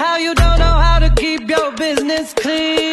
how you don't know how to keep your business clean.